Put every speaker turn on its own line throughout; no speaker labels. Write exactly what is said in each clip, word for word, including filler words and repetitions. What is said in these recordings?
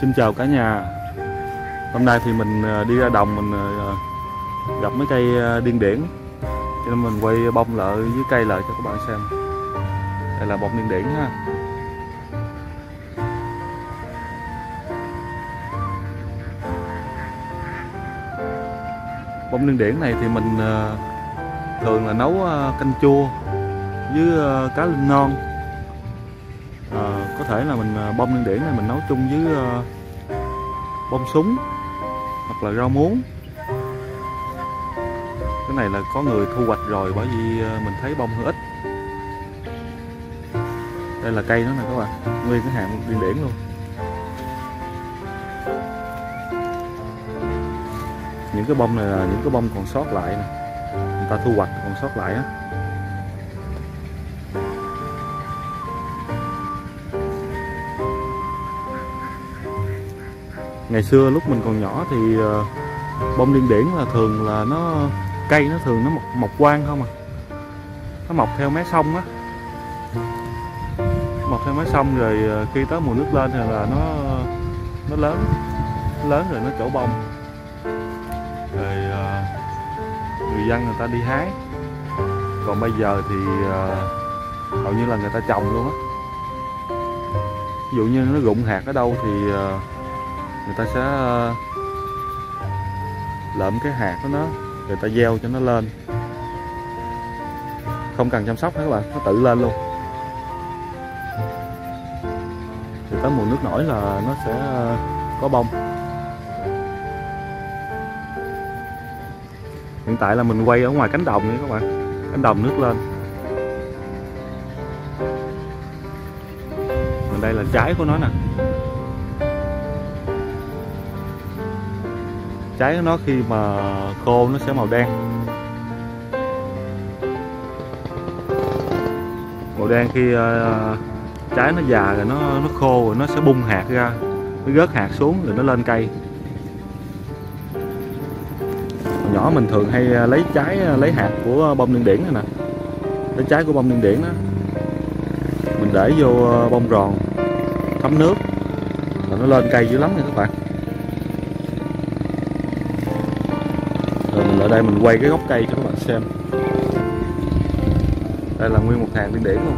Xin chào cả nhà. Hôm nay thì mình đi ra đồng mình gặp mấy cây điên điển, cho nên mình quay bông lại với cây lại cho các bạn xem. Đây là bông điên điển ha. Bông điên điển này thì mình thường là nấu canh chua với cá linh non. À, có thể là mình bông điên điển này mình nấu chung với uh, bông súng hoặc là rau muống. Cái này là có người thu hoạch rồi, bởi vì uh, mình thấy bông hơi ít. Đây là cây nó nè các bạn, nguyên cái hạt điên điển luôn. Những cái bông này là những cái bông còn sót lại nè, người ta thu hoạch còn sót lại á. Ngày xưa lúc mình còn nhỏ thì uh, bông điên điển là thường là nó cây nó thường nó mọc mọc quang không à, nó mọc theo mé sông á, mọc theo mé sông rồi uh, khi tới mùa nước lên thì là nó nó lớn nó lớn rồi nó trổ bông, rồi uh, người dân người ta đi hái. Còn bây giờ thì uh, hầu như là người ta trồng luôn á. Ví dụ như nó rụng hạt ở đâu thì uh, người ta sẽ lượm cái hạt của nó, người ta gieo cho nó lên, không cần chăm sóc hết các bạn, nó tự lên luôn. Thì tới mùa nước nổi là nó sẽ có bông. Hiện tại là mình quay ở ngoài cánh đồng nha các bạn, cánh đồng nước lên. Mình đây là trái của nó nè. Trái của nó khi mà khô nó sẽ màu đen, màu đen. Khi uh, trái nó già rồi nó nó khô rồi nó sẽ bung hạt ra, nó rớt hạt xuống rồi nó lên cây. Hồi nhỏ mình thường hay lấy trái lấy hạt của bông điên điển này nè, lấy trái của bông điên điển đó mình để vô bông ròn thấm nước rồi nó lên cây dữ lắm nha các bạn. Rồi mình ở đây mình quay cái gốc cây cho các bạn xem. Đây là nguyên một hàng điên điển luôn.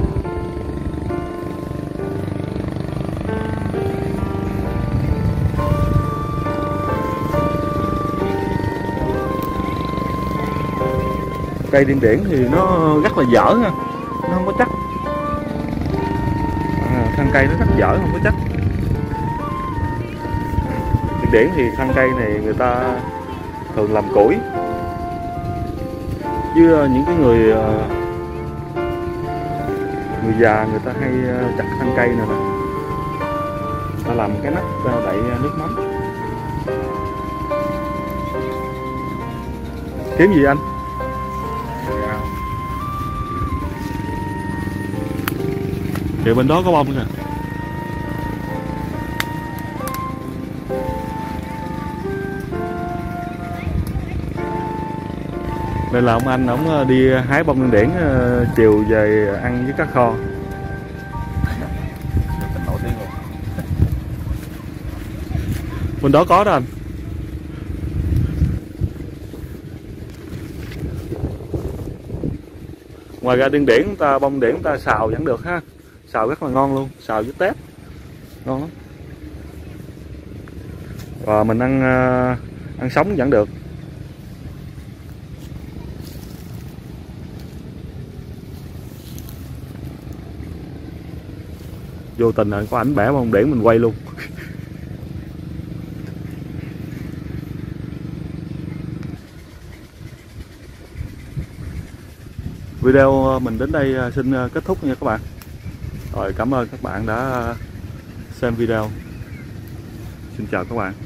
Cây điên điển thì nó rất là dở ha, nó không có chắc. À, thân cây nó rất dở, không có chắc. Điên điển thì thân cây này người ta thường làm củi, với những cái người người già người ta hay chặt thân cây này nè, ta làm cái nắp đậy nước mắm. Kiếm gì anh? Thì bên đó có bông nè. Đây là ông anh, ổng đi hái bông điên điển chiều về ăn với cá kho. Bên đó có đó anh. Ngoài ra điên điển ta bông điển ta xào vẫn được ha, xào rất là ngon luôn, xào với tép ngon lắm. Và mình ăn ăn sống vẫn được. Vô tình là có ảnh bẻ bông điển mình quay luôn. Video mình đến đây xin kết thúc nha các bạn. Rồi, cảm ơn các bạn đã xem video. Xin chào các bạn.